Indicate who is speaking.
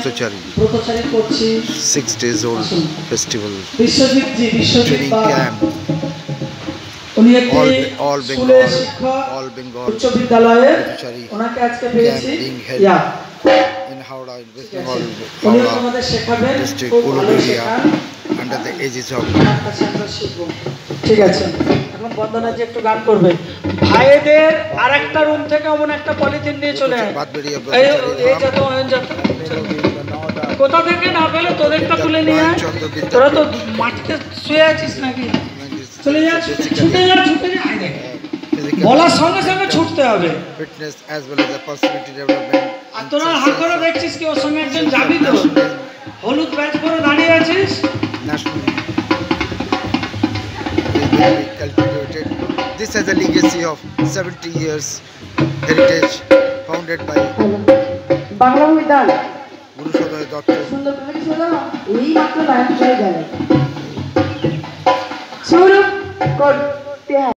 Speaker 1: Bratachari. 6 days old festival. Training camp. All Bengal. Bratachari camp being held in Howrah, in West Bengal, Howrah district, BARBERIA, under the aegis of.
Speaker 2: ঠিক আছে, এখন বন্দনা যে একটু গান করবে। ভাইদের আরেকটা রুম থেকে অমন একটা পলিথিন নিয়ে চলে আয়। এই যত কোথা থেকে না পেলে তোদেরটা তুলে নিয়ে আয়। তোরা তো মাটিতে শুয়ে আছিস নাকি? চলে যা, ছুটে যা, ছুটে যা। বলার সঙ্গে সঙ্গে ছুটতে হবে।
Speaker 1: Fitness as well as the personality development.
Speaker 2: আর তোরা হাত করে দেখছিস কি ওর সঙ্গে একজন যাবি তো? হলুদ ব্যাচ পরে দাঁড়িয়ে আছিস।
Speaker 1: Cultivated. This has a legacy of 70 years heritage founded by GURUSADAY Dutt.
Speaker 3: সুন্দর করে ছিল এই মাত্র লাইন চলে গেল। SOMRUK করতে